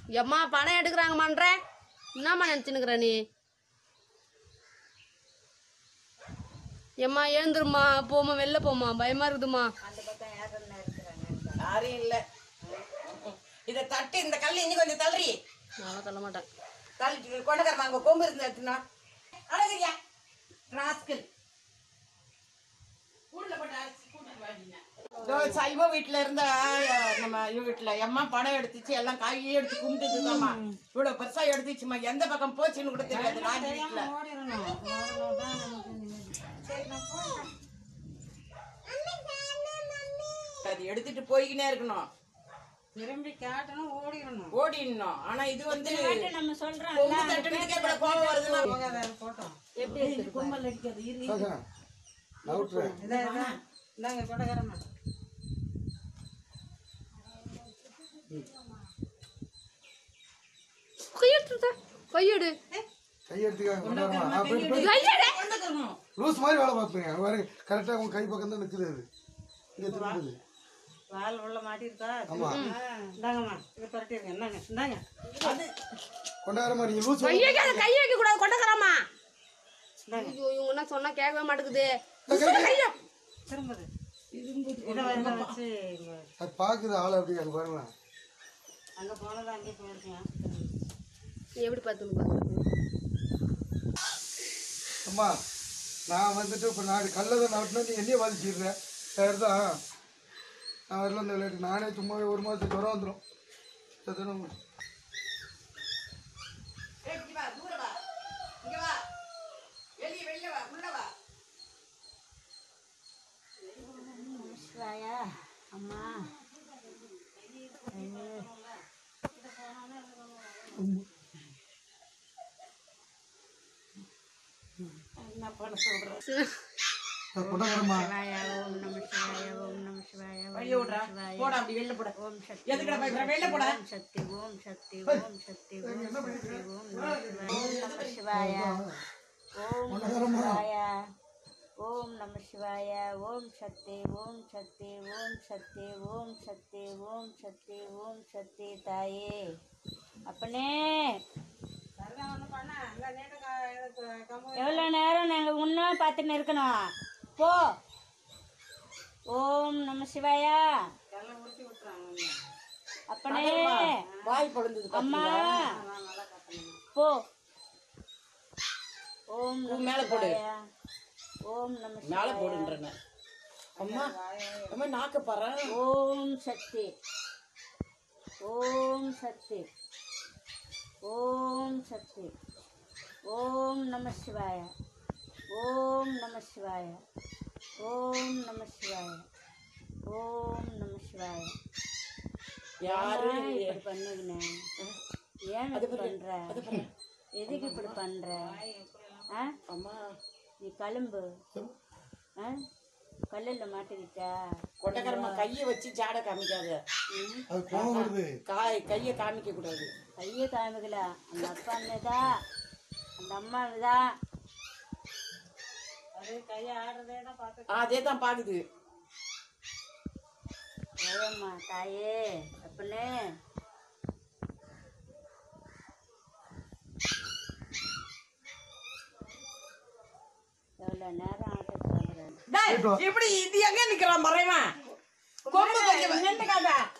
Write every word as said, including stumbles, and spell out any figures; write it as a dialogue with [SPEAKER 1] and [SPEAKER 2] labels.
[SPEAKER 1] எம்மா பணம் எடுக்கிறாங்கம்மான்ற என்னம்மா நினச்சினுக்குற நீ? எம்மா எழுந்துருமா, போமா, வெளில போமா, பயமா இருக்குதுமா.
[SPEAKER 2] யாரும் இல்லை. இதை தட்டு, இந்த கல் இன்னும் கொஞ்சம் தள்ளி.
[SPEAKER 1] நான் தள்ள மாட்டேன்.
[SPEAKER 2] தள்ளி கொண்டக்காரமா அங்கே கொம்பு இருந்து எடுத்துனா அழகியா ராஸ்கல் கூட்டில் போட்டு அரைச்சி கூட்டிட்டு வாங்கிங்க. சைவ வீட்டுல இருந்த நம்ம வீட்டுல எம்மா படம் எடுத்துச்சு, எல்லாம் காயே எடுத்து கும்பிட்டுதாம்மா. இவ்வளவு பெருசா எடுத்துச்சுமா, எந்த பக்கம் போச்சுன்னு கூட தெரியாது. ராஜி வீட்டுல அது எடுத்துட்டு போய்கினே இருக்கணும்,
[SPEAKER 3] திரும்பி காட்டணும், ஓடிடணும்
[SPEAKER 2] ஓடிடணும். ஆனா இது வந்து
[SPEAKER 3] நம்ம சொல்றோம்
[SPEAKER 2] கோபம் வருதுன்னா
[SPEAKER 3] எப்படி கும்பல் அடிக்கிறது. இந்தாங்க கொடகாரமா
[SPEAKER 1] கையெடுத்துடா, கையெடு
[SPEAKER 4] லூஸ் மாதிரி வேலை பார்ப்பீங்க. பாருங்க கரெக்டாக உங்க கை பக்கம் தான் நிற்குது. அது இங்கே திரும்புது,
[SPEAKER 3] வால் உள்ள மாட்டிருக்கா. இந்தாங்கம்மா, இதை பரட்டிருக்கேன். இந்தாங்க இந்தாங்க
[SPEAKER 4] கொண்டாடுற நீங்க லூஸ்
[SPEAKER 1] கை வைக்காத, கை வைக்க கூடாது கொண்டக்கறாமா. ஐயோ இவங்க என்ன சொன்னா கேட்கவே மாட்டேங்குது.
[SPEAKER 3] திரும்புது இதை வச்சு
[SPEAKER 4] அது பார்க்குது ஆள். அப்படி அது பாருங்க,
[SPEAKER 3] அங்கே போனதான் அங்கே போயிருக்கேன்.
[SPEAKER 1] எப்படி பார்த்துன்னு பார்த்து
[SPEAKER 4] அம்மா நான் வந்துட்டு இப்போ நான் கல்லை தான் நாட்டினா நீ என்னையே பாதிச்சிடுறேன். சார் தான் நான் வரல இந்த விளையாட்டு. நானே சும்மாவே ஒரு மாதத்துக்கு ஜுரம் வந்துடும்.
[SPEAKER 3] அம்மா என்ன பண்ண சொல்றேன்.
[SPEAKER 4] கொண்டாடுறமா
[SPEAKER 3] ஓம் நம சிவாய, ஓம் நம சிவாய,
[SPEAKER 2] போட அப்படி வெளில போட.
[SPEAKER 3] ஓம் சக்தி,
[SPEAKER 2] எதுக்குடா பயப்படுற? வெளில போட.
[SPEAKER 3] ஓம் சக்தி, ஓம் சக்தி, ஓம் சக்தி, ஓம் சக்தி, ஓம் நம சிவாய, ஓம் நம சிவாய, ஓம் நம சிவாய, ஓம் சக்தி, ஓம் சக்தி, ஓம் சக்தி, ஓம் சக்தி, ஓம் சக்தி, ஓம் சக்தி தாயே அப்பனே. எவ்வளோ நேரம் நாங்கள் இன்னும் பார்த்துன்னு இருக்கணும். போ. ஓம் நம சிவாயா. அப்பனே
[SPEAKER 2] வாய் பொழுந்தது
[SPEAKER 3] அம்மா போ. ஓம்
[SPEAKER 2] மேல போடு,
[SPEAKER 3] ஓம் நம
[SPEAKER 2] மேல போடுன்றன. அம்மா அம்மா நாக்க பாரு.
[SPEAKER 3] ஓம் சக்தி, ஓம் சக்தி, ஓம் சக்தி, ஓம் நம சிவாய, ஓம் நம சிவாய, ஓம் நம சிவாய, ஓம் நம சிவாய.
[SPEAKER 2] யாரு
[SPEAKER 3] இப்படி பண்ணுகிறேன்? ஏன் இப்படி பண்ற? எதுக்கு இப்படி பண்ற? ஆ
[SPEAKER 2] அம்மா
[SPEAKER 3] நீ கழும்பு கல்லுல மாட்டிக்கிட்டா.
[SPEAKER 2] கொட்டக்காரமா கையை வச்சு ஜாட காமிக்காத. காய் கையை காமிக்க கூடாது.
[SPEAKER 3] கையை காமிக்கல, அந்த அப்பா அண்ணதான் அந்த அம்மாதான். அது கையை ஆடுறதேதான் பார்த்து
[SPEAKER 2] அதே தான் பாக்குது.
[SPEAKER 3] ஏம்மா தாயே அப்பனே. எவ்வளவு நேரம் ஆட்டு
[SPEAKER 2] இப்படி இது எங்க நிக்கிறான் மறைவன்? கொம்பு கொஞ்சம் நின்னுக்காத.